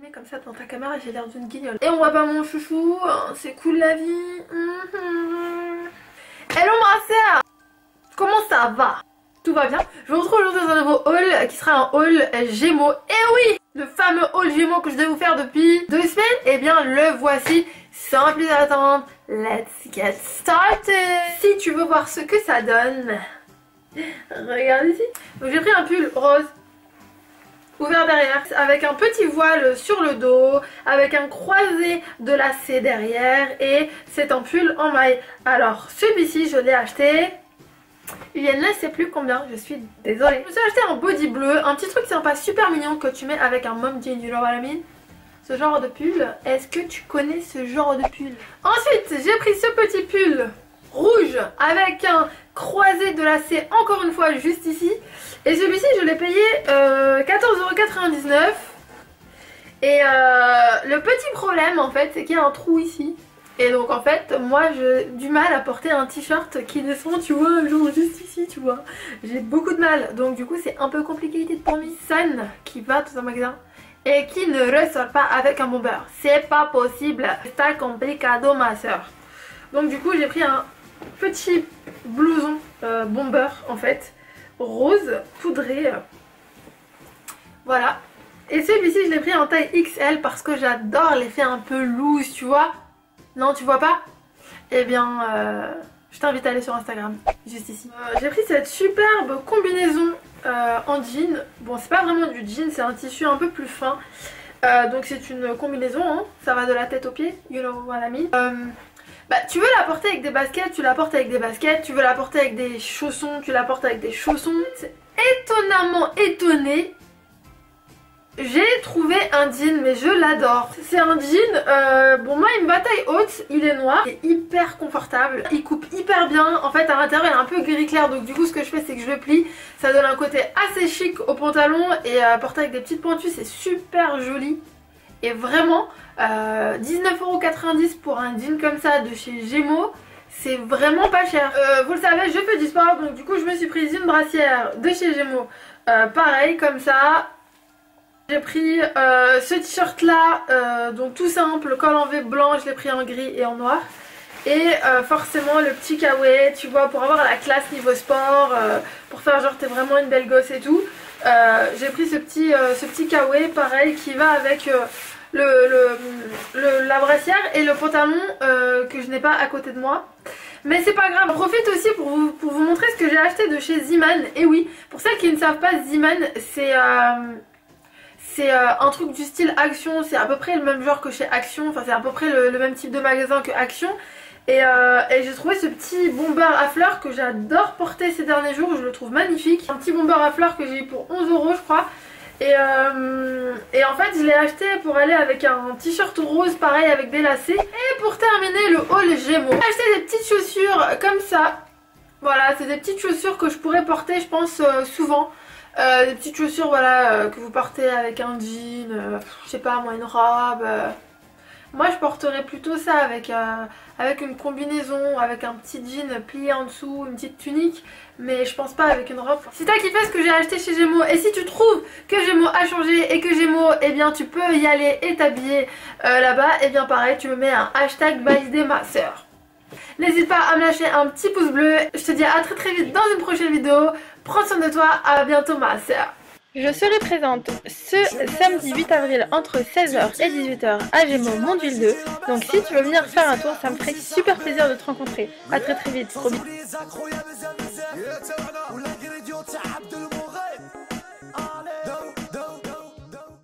filmer comme ça dans ta caméra, j'ai l'air d'une guignole. Et on voit pas mon chouchou, c'est cool la vie. Hello ma sœur, comment ça va? Tout va bien? Je vous retrouve aujourd'hui dans un nouveau haul qui sera un haul Gémeaux. Et oui, le fameux haul Gémeaux que je devais vous faire depuis 2 semaines, et bien le voici sans plus attendre. Let's get started. Si tu veux voir ce que ça donne, regarde ici. Donc j'ai pris un pull rose ouvert derrière avec un petit voile sur le dos, avec un croisé de lacets derrière, et c'est un pull en maille. Alors celui-ci je l'ai acheté il y a ne sais plus combien, je suis désolée. Je me suis acheté un body bleu, un petit truc sympa super mignon que tu mets avec un mom jean, you know what I mean? Ce genre de pull, est-ce que tu connais ce genre de pull? Ensuite j'ai pris ce petit pull rouge avec un croisé de lacets encore une fois juste ici. Et celui-ci je l'ai payé 14,99 €. Et le petit problème en fait c'est qu'il y a un trou ici. Et donc en fait moi j'ai du mal à porter un t-shirt qui descend, tu vois, genre juste ici, tu vois. J'ai beaucoup de mal, donc du coup c'est un peu compliqué pour mes Sun qui va dans un magasin et qui ne ressort pas avec un bomber. C'est pas possible, c'est complicado ma soeur. Donc du coup j'ai pris un petit blouson bomber en fait, rose poudré. Voilà. Et celui-ci je l'ai pris en taille XL parce que j'adore l'effet un peu loose, tu vois. Non, tu vois pas? Eh bien, je t'invite à aller sur Instagram, juste ici. J'ai pris cette superbe combinaison en jean. Bon, c'est pas vraiment du jean, c'est un tissu un peu plus fin. Donc c'est une combinaison, hein. Ça va de la tête aux pieds, you know what I mean. Bah, tu veux la porter avec des baskets, tu la portes avec des baskets. Tu veux la porter avec des chaussons, tu la portes avec des chaussons. Étonnamment étonnée, j'ai trouvé un jean, mais je l'adore. C'est un jean, bon moi il me va taille haute, il est noir, il est hyper confortable, il coupe hyper bien. En fait à l'intérieur il est un peu gris clair, donc du coup ce que je fais c'est que je le plie. Ça donne un côté assez chic au pantalon, et porter avec des petites pointues c'est super joli. Et vraiment 19,90 € pour un jean comme ça de chez Gémeaux, c'est vraiment pas cher. Vous le savez, je fais du sport, donc du coup je me suis prise une brassière de chez Gémeaux, pareil comme ça. J'ai pris ce t-shirt là, donc tout simple, col en V blanc, je l'ai pris en gris et en noir. Et forcément le petit kawaii, tu vois, pour avoir la classe niveau sport, pour faire genre t'es vraiment une belle gosse et tout. J'ai pris ce petit kawaii pareil qui va avec la brassière et le pantalon que je n'ai pas à côté de moi. Mais c'est pas grave, j'en profite aussi pour vous montrer ce que j'ai acheté de chez Zeeman. Et oui, pour celles qui ne savent pas, Zeeman c'est un truc du style Action, c'est à peu près le même genre que chez Action, enfin c'est à peu près le même type de magasin que Action. Et j'ai trouvé ce petit bomber à fleurs que j'adore porter ces derniers jours, je le trouve magnifique. Un petit bomber à fleurs que j'ai eu pour 11 € je crois. Et en fait je l'ai acheté pour aller avec un t-shirt rose pareil avec des lacets. Et pour terminer le haul Gémeaux, j'ai acheté des petites chaussures comme ça. Voilà, c'est des petites chaussures que je pourrais porter je pense souvent. Des petites chaussures voilà que vous portez avec un jean, je sais pas moi, une robe. Moi je porterais plutôt ça avec une combinaison, avec un petit jean plié en dessous, une petite tunique, mais je pense pas avec une robe. Si t'as kiffé ce que j'ai acheté chez Gémeaux, et si tu trouves que Gémeaux a changé et que Gémeaux, eh bien tu peux y aller et t'habiller là-bas, et bien pareil tu me mets un hashtag validé ma soeur. N'hésite pas à me lâcher un petit pouce bleu. Je te dis à très très vite dans une prochaine vidéo. Prends soin de toi, à bientôt ma soeur. Je serai présente ce samedi 8 avril entre 16 h et 18 h à Gémeaux Mondeville 2. Donc si tu veux venir faire un tour, ça me ferait super plaisir de te rencontrer. A très très vite, gros bisous.